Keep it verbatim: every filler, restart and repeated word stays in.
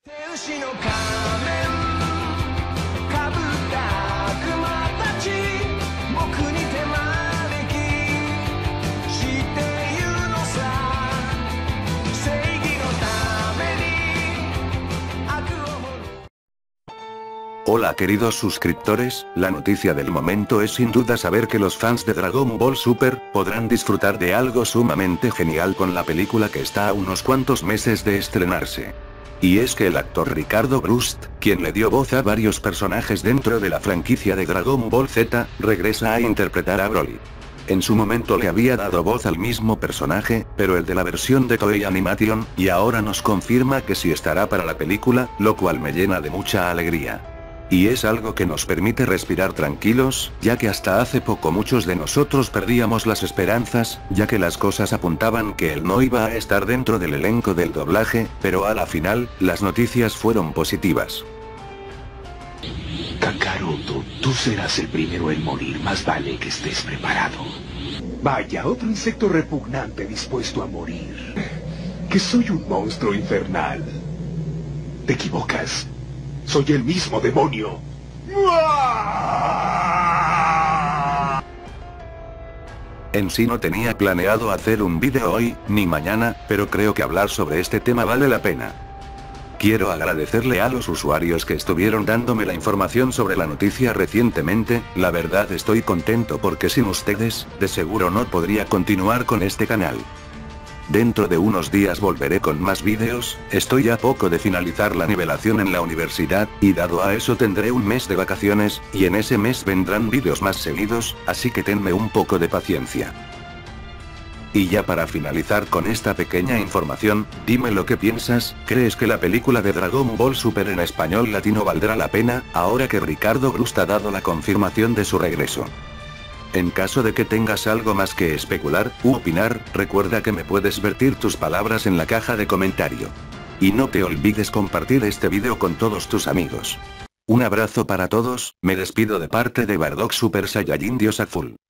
Hola queridos suscriptores, la noticia del momento es sin duda saber que los fans de Dragon Ball Super podrán disfrutar de algo sumamente genial con la película que está a unos cuantos meses de estrenarse. Y es que el actor Ricardo Brust, quien le dio voz a varios personajes dentro de la franquicia de Dragon Ball Z, regresa a interpretar a Broly. En su momento le había dado voz al mismo personaje, pero el de la versión de Toei Animation, y ahora nos confirma que sí estará para la película, lo cual me llena de mucha alegría. Y es algo que nos permite respirar tranquilos, ya que hasta hace poco muchos de nosotros perdíamos las esperanzas, ya que las cosas apuntaban que él no iba a estar dentro del elenco del doblaje, pero a la final, las noticias fueron positivas. Kakaroto, tú serás el primero en morir, más vale que estés preparado. Vaya, otro insecto repugnante dispuesto a morir. Que soy un monstruo infernal. Te equivocas. Soy el mismo demonio. En sí no tenía planeado hacer un vídeo hoy, ni mañana, pero creo que hablar sobre este tema vale la pena. Quiero agradecerle a los usuarios que estuvieron dándome la información sobre la noticia recientemente, la verdad estoy contento porque sin ustedes, de seguro no podría continuar con este canal. Dentro de unos días volveré con más vídeos, estoy a poco de finalizar la nivelación en la universidad, y dado a eso tendré un mes de vacaciones, y en ese mes vendrán vídeos más seguidos, así que tenme un poco de paciencia. Y ya para finalizar con esta pequeña información, dime lo que piensas, ¿crees que la película de Dragon Ball Super en español latino valdrá la pena, ahora que Ricardo Brust ha dado la confirmación de su regreso? En caso de que tengas algo más que especular, u opinar, recuerda que me puedes vertir tus palabras en la caja de comentario. Y no te olvides compartir este vídeo con todos tus amigos. Un abrazo para todos, me despido de parte de Bardock Super Saiyajin Dios Azul.